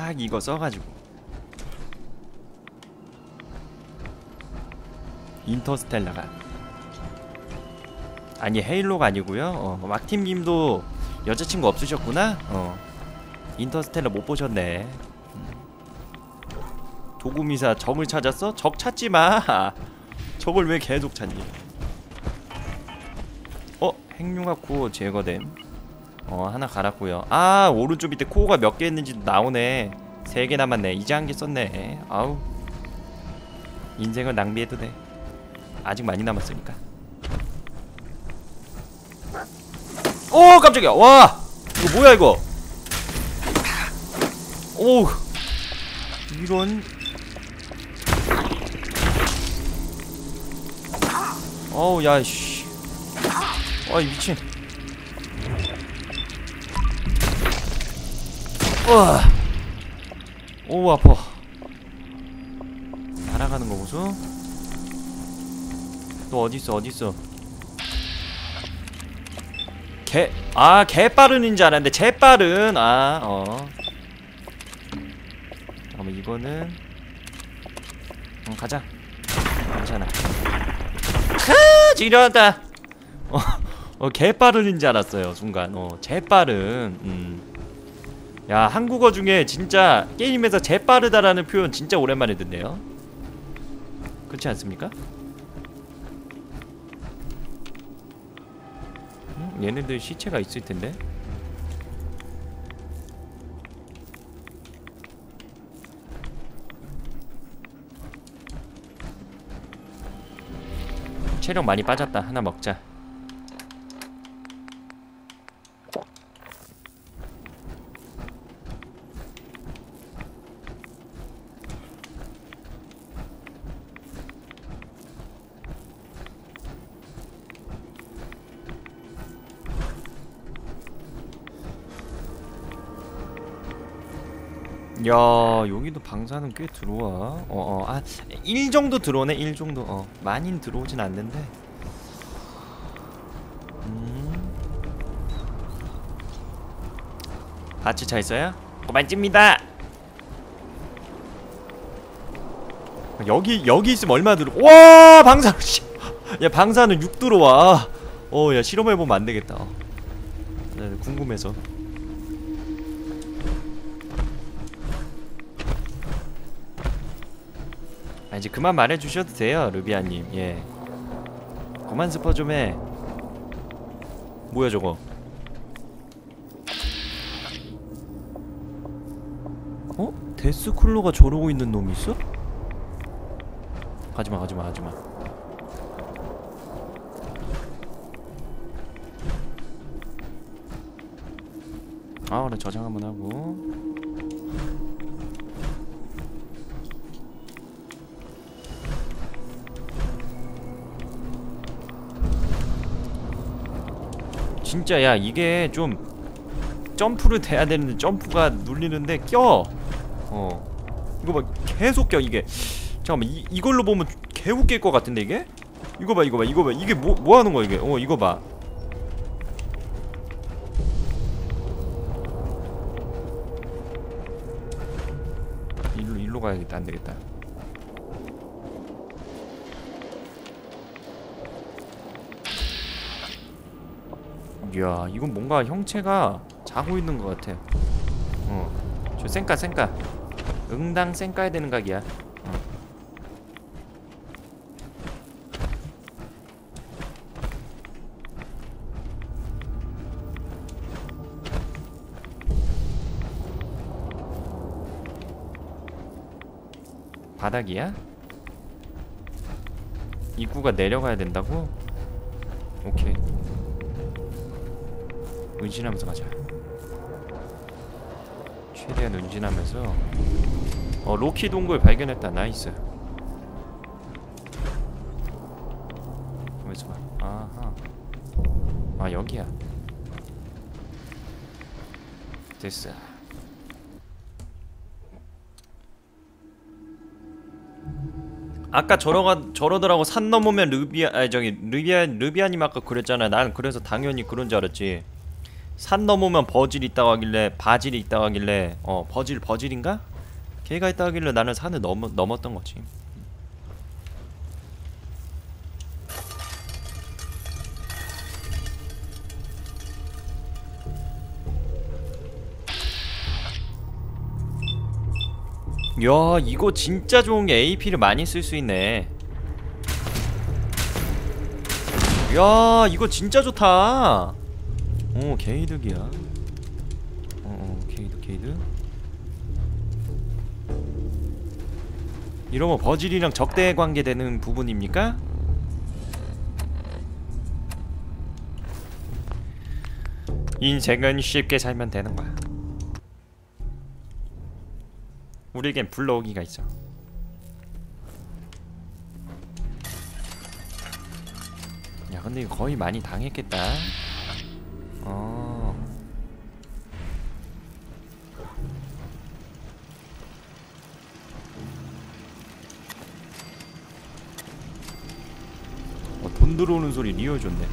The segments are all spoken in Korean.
딱 이거 써가지고 인터스텔라가 아니 헤일로가 아니고요. 막팀님도 여자친구 없으셨구나. 인터스텔라 못 보셨네. 도구미사 점을 찾았어? 적 찾지마. 적을 왜 계속 찾니? 핵융합 코어 제거됨. 하나 갈았고요. 아, 오른쪽 밑에 코어가 몇 개 있는지 나오네. 3개 남았네. 이제 한 개 썼네. 아우, 인생을 낭비해도 돼. 아직 많이 남았으니까. 오, 깜짝이야. 와, 이거 뭐야 이거. 오, 이런. 어우, 야, 씨. 어이, 미친. 오, 아파. 날아가는 거 보소. 또 어딨어, 어딨어. 개빠른인 줄 알았는데 재빠른. 잠깐만, 이거는 가자. 괜찮아. 지렸다. 개빠른인 줄 알았어요 순간. 재빠른. 야, 한국어 중에 진짜 게임에서 재빠르다라는 표현 진짜 오랜만에 듣네요. 그렇지 않습니까? 얘네들 시체가 있을 텐데. 체력 많이 빠졌다. 하나 먹자. 야, 여기도 방사능 꽤 들어와. 1 정도 들어오네. 1 정도. 많이는 들어오진 않는데. 같이 잘 있어요? 그만 찝니다. 여기 있으면 얼마 들어? 와, 방사능. 야, 방사능 6 들어와. 야, 실험해보면 안 되겠다. 궁금해서. 이제 그만 말해주셔도 돼요, 루비아님. 예, 그만 스퍼 좀 해. 뭐야 저거? 데스쿨러가 저러고 있는 놈이 있어? 가지마, 가지마, 가지마. 그래, 저장 한번 하고. 진짜, 야, 이게 좀 점프를 돼야 되는데 점프가 눌리는데 껴. 이거 봐, 계속 껴 이게. 잠깐만, 이걸로 보면 개 웃길 것 같은데 이게? 이거 봐, 이거 봐, 이거 봐. 이게 뭐 하는 거야 이게? 이거 봐. 일로 가야겠다. 안 되겠다. 이야, 이건 뭔가 형체가 자고 있는 것 같아. 저 쌩까. 응당 쌩까야 되는 각이야. 바닥이야? 입구가 내려가야 된다고? 오케이. 은신하면서 가자. 최대한 은신하면서. 로키 동굴 발견했다. 나이스. 가만있어 봐. 아하. 여기야. 됐어. 아까 저러더라고. 산 넘으면 르비아님 아까 그랬잖아. 난 그래서 당연히 그런 줄 알았지. 산 넘으면 버질 있다고 하길래 바질이 있다고 하길래 버질인가? 걔가 있다고 하길래 나는 산을 넘었던 거지. 야, 이거 진짜 좋은 게 AP를 많이 쓸 수 있네. 야, 이거 진짜 좋다. 게이득이야. 게이득. 이러면 버질이랑 적대 관계 되는 부분입니까? 인생은 쉽게 살면 되는 거야. 우리에겐 불러오기가 있어. 야, 근데 이거 거의 많이 당했겠다. 돈 들어오는 소리 리얼 좋네.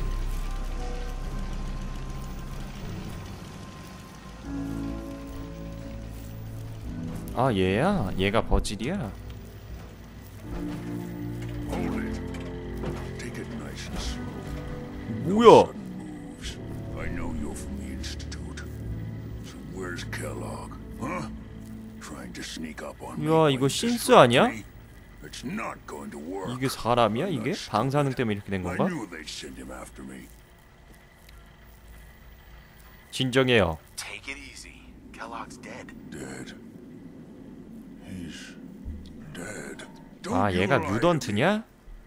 아, 얘야? 얘가 버질이야? 뭐야? 야, 이거 신스 아니야? 이게 사람이야? 이게? 방사능 때문에 이렇게 된 건가? 진정해요. 아, 얘가 뮤던트냐?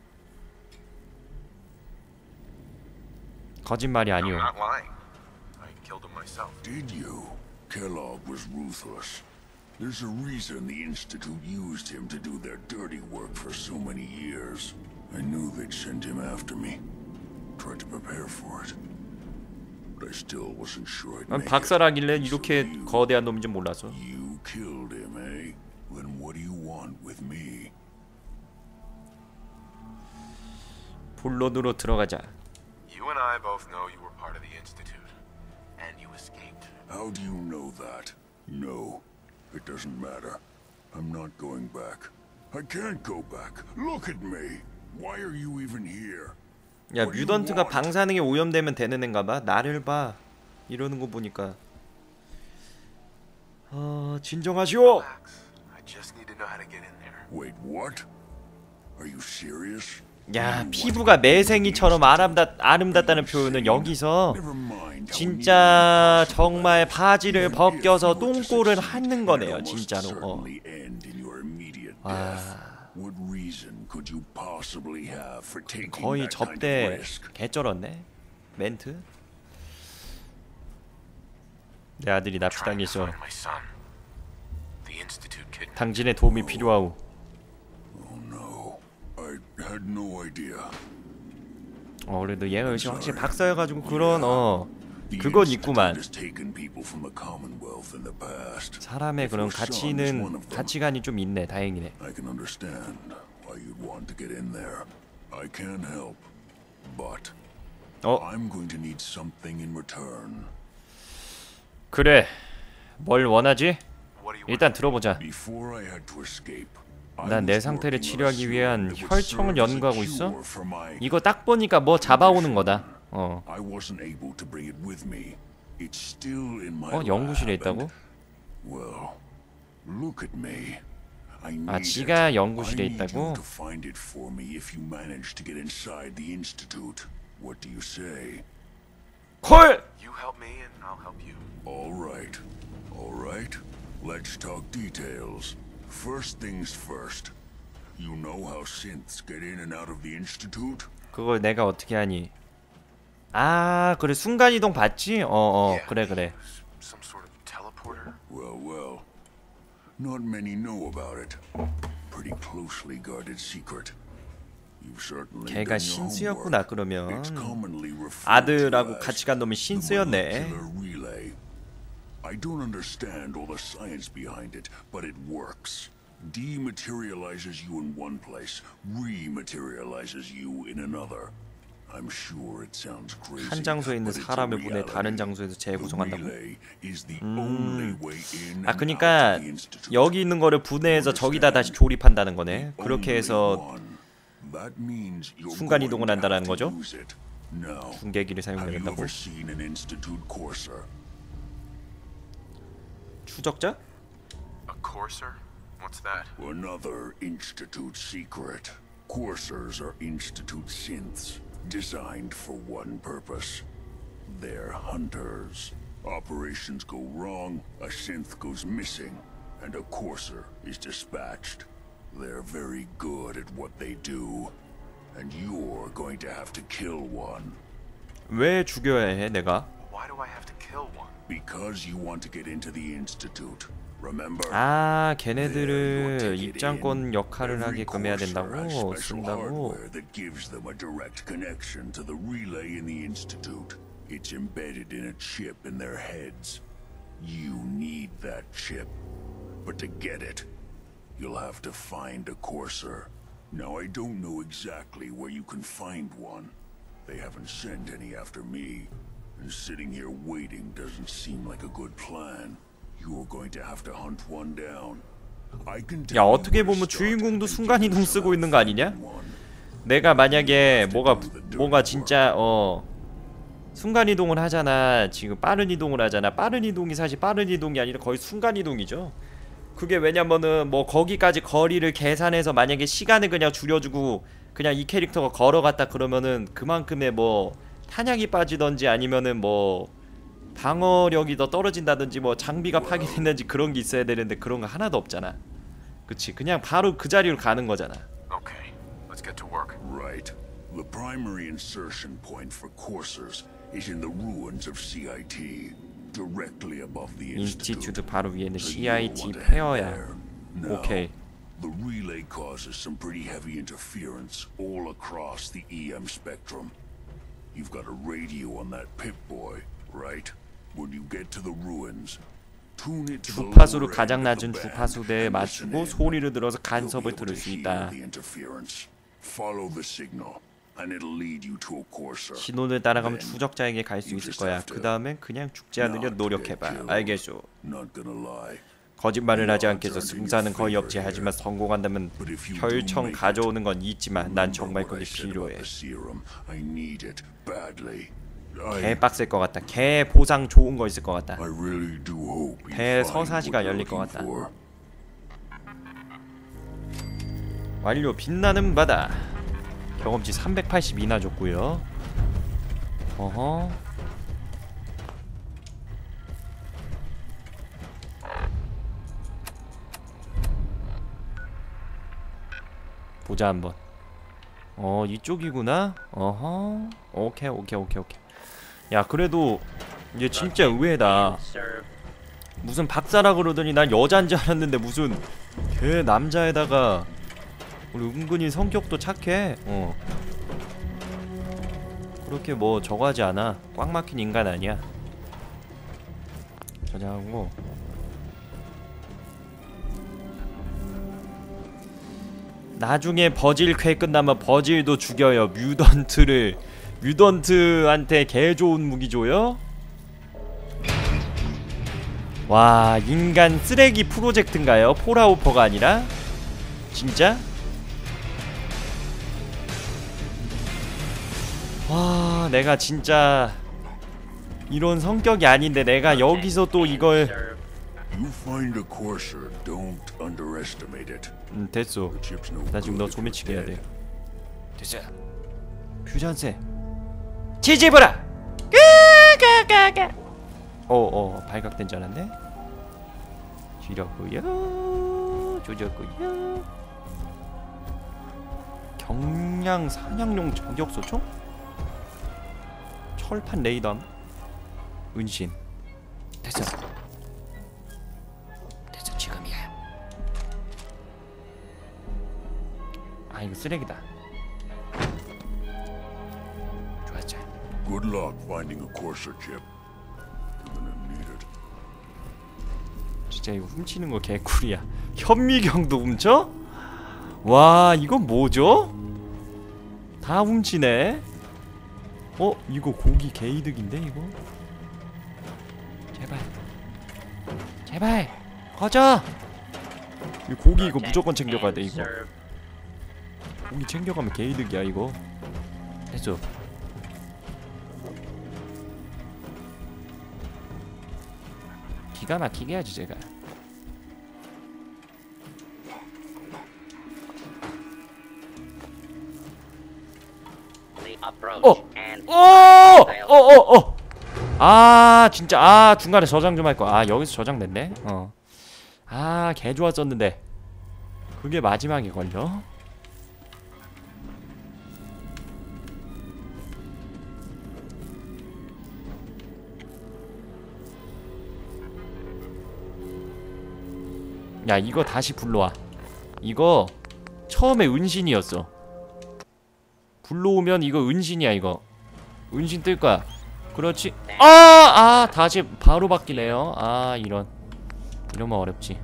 거짓말이 아니오. Kellogg was ruthless. There's a reason the Institute used him to do their dirty work for so many years. I knew they'd send him after me. Tried to prepare for it. But I still wasn't sure I'd make it. 박사라길래 이렇게 거대한 놈인지 몰라서. You killed him, eh? Then what do you want with me? 본론으로 들어가자. You and I both know you were part of the Institute, and you escaped. How do you know that? No, it doesn't matter. I'm not going back. I can't go back. Look at me. Why are you even here? 야, 뮤던트가 방사능에 오염되면 되는 앤가봐. 나를 봐. 이러는 거 보니까. 진정하시오. I just need to know how to get in there. Wait, what? Are you serious? 야, 피부가 매생이처럼 아름답다는 표현은 여기서 진짜 정말 바지를 벗겨서 똥꼬를 핥는 거네요, 진짜로. 와, 거의 접대 개쩔었네, 멘트. 내 아들이 납치당했어. 당신의 도움이 필요하오. 그래도 얘가 역시 확실히 박사여가지고 그런 그건 있구만. 사람의 그런 가치관이 좀 있네. 다행이네. 그래, 뭘 원하지? 일단 들어보자. 난 내 상태를 치료하기 위한 혈청을 연구하고 있어? 이거 딱 보니까 뭐 잡아오는 거다. 연구실에 있다고? 아, 지가 연구실에 있다고? 콜! Let's talk details. First things first. You know how synths get in and out of the Institute? 그걸 내가 어떻게 하니? 아, 그래, 순간이동 봤지? 그래. Some sort of teleporter? Well. Not many know about it. Pretty closely guarded secret. You've certainly 걔가 done your 신스였구나. homework. 그러면 It's commonly referred 아들하고 to as 같이 간 놈이 the 신스였네. molecular relay. I don't understand all the science behind it, but it works. Dematerializes you in one place, rematerializes you in another. I'm sure it sounds crazy, 한 장소에 있는 but it's a 사람을 보내 reality. 다른 장소에서 재구성한다고? The relay is the only way in 아 and 그니까 out of the institute. 여기 있는 거를 분해해서 저기다 다시 조립한다는 거네. 그렇게 해서 That means you're 순간 going 이동을 to 한다는 have 거죠? to use it. Now, 중계기를 have 사용해야 you 된다고? ever seen an institute courser? 추적자? A courser? What's that? Another institute secret. Coursers are institute synths, designed for one purpose. They're hunters. Operations go wrong, a synth goes missing, and a courser is dispatched. They're very good at what they do, and you're going to have to kill one. 왜 죽여야 해 내가? Why do I have to kill one? Because you want to get into the institute. Remember? 아 There you'll 걔네들을 take it 입장권 in. 역할을 Every 하게끔 해야 courser 된다고 has special 쓴다고. hardware that gives them a direct connection to the relay in the institute. It's embedded in a chip in their heads. You need that chip. But to get it, you'll have to find a courser. Now I don't know exactly where you can find one. They haven't sent any after me. And sitting here waiting doesn't seem like a good plan. You're going to have to hunt one down. I can 야 tell you 어떻게 where to 보면 start 주인공도 and 순간 give 이동 you 쓰고 some 있는 거 아니냐? one. 내가 만약에 뭐가 진짜 순간 이동을 하잖아. 지금 빠른 이동을 하잖아. 빠른 이동이 사실 빠른 이동이 아니라 거의 순간 이동이죠. 그게 왜냐면은 뭐 거기까지 거리를 계산해서 만약에 시간을 그냥 줄여주고 그냥 이 캐릭터가 걸어갔다 그러면은 그만큼의 뭐 탄약이 빠지던지 아니면은 뭐 방어력이 더 떨어진다든지 뭐 장비가 파괴됐는지 그런 게 있어야 되는데 그런 거 하나도 없잖아. 그치? 그냥 바로 그 자리로 가는 거잖아. Okay, let's get to work. Right. The primary insertion point for coursers is in the ruins of CIT, directly above the institute. 인스티튜트 바로 위에는 So you'll CIT want to head 페어야. there. Now, 오케이. the relay causes some pretty heavy interference all across the EM spectrum. You've got a radio on that Pip-Boy, right? When you get to the ruins, tune it to the 주파수를 lower 가장 end of 낮은 the band 주파수대에 and listen 맞추고 in. 소리를 들어서 You'll be 간섭을 able 들을 to 수 hear 있다. the interference. Follow the signal, and it'll lead you to a courser. 신호를 따라가면 Then 추적자에게 갈 수 you 있을 just 거야. have to 그 다음엔 그냥 죽지 않으려 not 노력해봐. get killed. 알겠소. Not gonna lie. 거짓말을 하지 않겠어. 승산은 거의 없지. 하지만 성공한다면 But if you do 혈청 make it, 가져오는 건 있지만 난 정말 remember what I 그게 said about 필요해. the serum. I need it badly. 개 빡셀 것 같다. 개 보상 좋은 거 있을 것 같다. I really do hope you 대서사시가 find what 열릴 you're 것 looking 같다. for. 완료. 빛나는 바다. 경험치 382나 줬고요. 어허. 보자 한번. 이쪽이구나. 어허. 오케이. 야 그래도 이게 진짜 의외다. 무슨 박사라 그러더니 난 여잔 줄 알았는데 무슨 걔 남자에다가 우리 은근히 성격도 착해. 그렇게 뭐 저거하지 않아. 꽉 막힌 인간 아니야. 저장하고 나중에 버질 퀘 끝나면 버질도 죽여요. 뮤던트한테 개 좋은 무기 줘요? 와, 인간 쓰레기 프로젝트인가요? 폴아웃퍼가 아니라? 진짜? 와, 내가 진짜 이런 성격이 아닌데 내가 여기서 또 이걸 You find a courser, don't underestimate it. 됐어. The chip's no 나 지금 너 good if 소매치기 해야 you're 돼. dead. 됐어. 퓨전세 치즈브라. 발각된 줄 알았네. 줄였고요. 조졌고요. 경량 사냥용 저격소총? 철판 레이더. 은신. 됐어. 지금이야. 아 이거 쓰레기다. 좋았죠. Good luck finding a courser chip. You're gonna need it. 진짜 이거 훔치는 거 개꿀이야. 현미경도 훔쳐? 와 이건 뭐죠? 다 훔치네. 이거 고기 개이득인데 이거? 제발 제발 꺼져! 이 고기 이거 무조건 챙겨가야 돼 이거. 고기 챙겨가면 개이득이야 이거. 됐어. 기가 막히게 해야지 제가. 아 진짜 중간에 저장 좀 할거. 여기서 저장 됐네. 개 좋았었는데 그게 마지막에 걸려? 야 이거 다시 불러와. 이거 처음에 은신이었어. 불러오면 이거 은신이야 이거. 은신 뜰거야. 그렇지. 다시 바로 바뀌네요. 이러면 어렵지.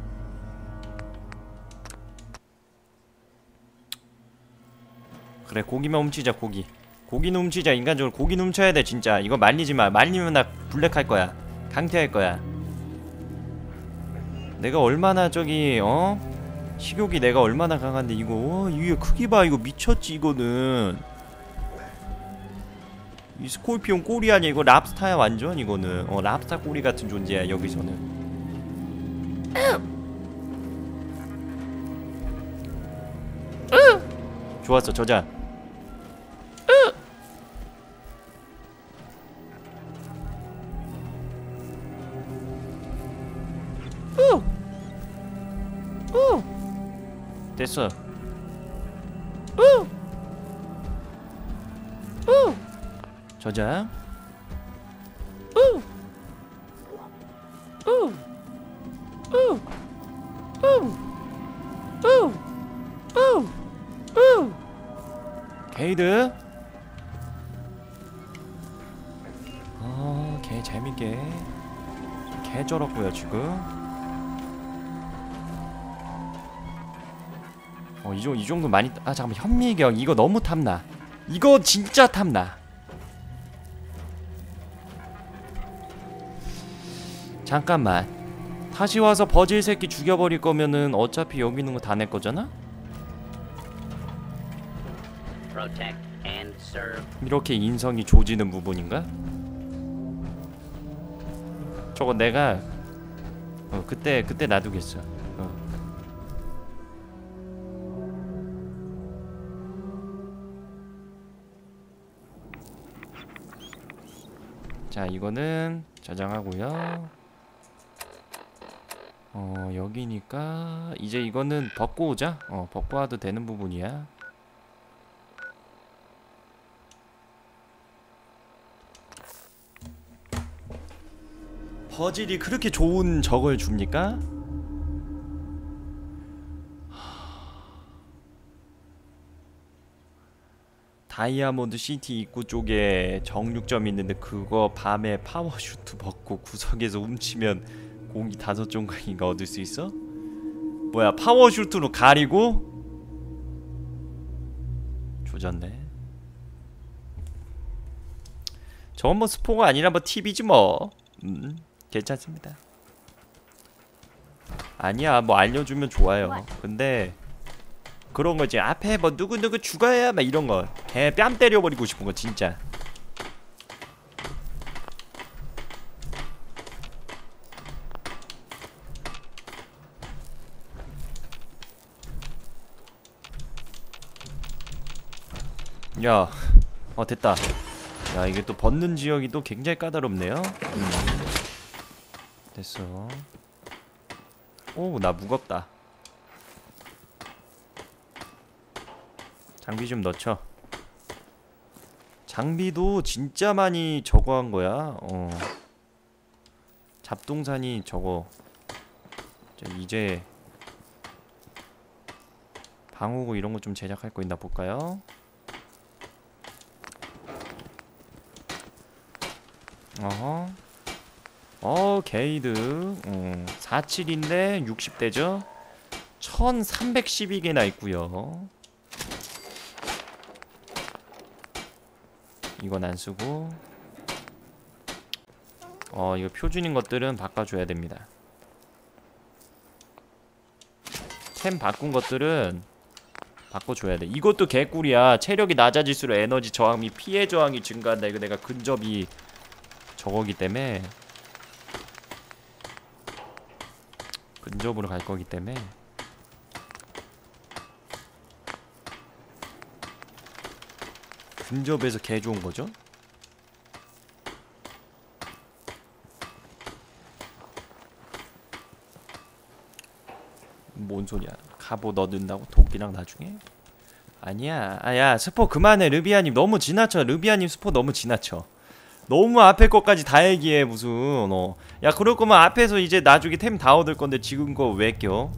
그래 고기만 훔치자. 고기는 훔치자. 인간적으로 고기는 훔쳐야 돼 진짜. 이거 말리지마. 말리면 나 블랙할 거야. 강퇴할 거야. 내가 얼마나 식욕이 내가 얼마나 강한데 이거 이게 크기 봐. 이거 미쳤지 이거는. 이 스콜피온 꼬리 아니야 이거. 랍스타야 완전 이거는. 랍스타 꼬리 같은 존재야 여기서는. 좋았어 저장. 됐어. 저장. 게이드. 개 재밌게. 개 쩔었고요 지금. 이 정도 많이. 잠깐만. 현미경 이거 너무 탐나. 이거 진짜 탐나. 잠깐만. 다시 와서 버질 새끼 죽여버릴 거면은 어차피 여기 있는 거 다 내 거잖아? 이렇게 인성이 조지는 부분인가? 저거 내가 그때 놔두겠어. 자 이거는 저장하고요. 여기니까 이제 이거는 벗고 오자. 벗고 와도 되는 부분이야. 버질이 그렇게 좋은 적을 줍니까? 다이아몬드 시티 입구 쪽에 정육점 있는데 그거 밤에 파워슈트 벗고 구석에서 훔치면 고기 5종각인가 얻을 수 있어? 뭐야 파워슈트로 가리고? 조졌네. 저건 뭐 스포가 아니라 뭐 팁이지 뭐. 괜찮습니다. 아니야 뭐 알려주면 좋아요. 근데 그런 거지. 앞에 뭐 누구누구 죽어야 막 이런 거. 개 뺨 때려버리고 싶은 거 진짜. 야, 됐다. 야, 이게 또 벗는 지역이 또 굉장히 까다롭네요. 됐어. 오, 나 무겁다. 장비 좀 넣죠. 장비도 진짜 많이 저거 한 거야. 잡동산이 저거. 이제 방어구 이런 거 좀 제작할 거 있나 볼까요? 게이드 47인데 60대죠? 1312개나 있고요. 이건 안 쓰고. 이거 표준인 것들은 바꿔줘야 됩니다. 템 바꾼 것들은 바꿔줘야 돼. 이것도 개꿀이야. 체력이 낮아질수록 에너지 저항 및 피해 저항이 증가한다. 이거 내가 근접이 저거기 때문에, 근접으로 갈 거기 때문에. 근접에서 개 좋은 거죠? 뭔 소리야? 갑옷 넣는다고? 도끼랑 나중에? 아니야. 야 스포 그만해. 르비아님 너무 지나쳐. 르비아님 스포 너무 지나쳐. 너무 앞에 것까지 다 얘기해. 무슨 야 그럴 거면 앞에서 이제 나중에 템 다 얻을 건데 지금 거 왜 껴?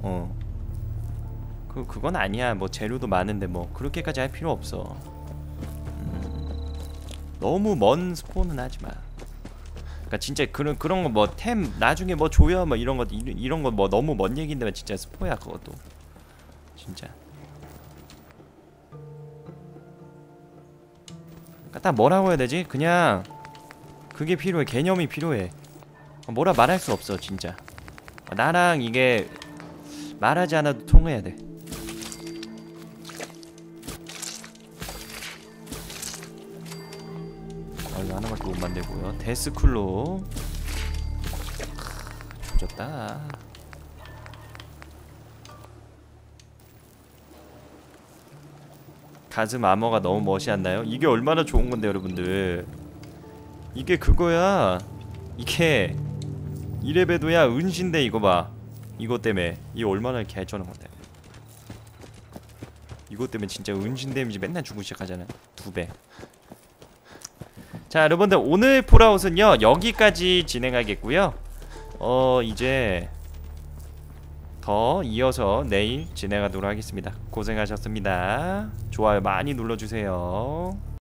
그건 아니야. 뭐 재료도 많은데 뭐 그렇게까지 할 필요 없어. 너무 먼 스포는 하지 마. 그러니까 진짜 그런 거 뭐 템 나중에 뭐 줘야 뭐 이런 거 뭐 너무 먼 얘기인데 진짜 스포야 그것도. 진짜. 그러니까 딱 뭐라고 해야 되지? 그냥 그게 필요해. 개념이 필요해. 뭐라 말할 수 없어 진짜. 나랑 이게 말하지 않아도 통해야 돼. 이거 하나밖에 못 만들고요. 데스쿨로 조졌다. 가슴 아머가 너무 멋이었나요? 이게 얼마나 좋은 건데 여러분들. 이게 그거야. 이게 이레베도야 은신데 이거 봐. 이것 때문에 이게 얼마나 개쩌는 건데. 이것 때문에 진짜 은신 데미지 맨날 주고 시작하잖아. 2배. 자 여러분들 오늘 폴아웃은요 여기까지 진행하겠고요. 이제 더 이어서 내일 진행하도록 하겠습니다. 고생하셨습니다. 좋아요 많이 눌러주세요.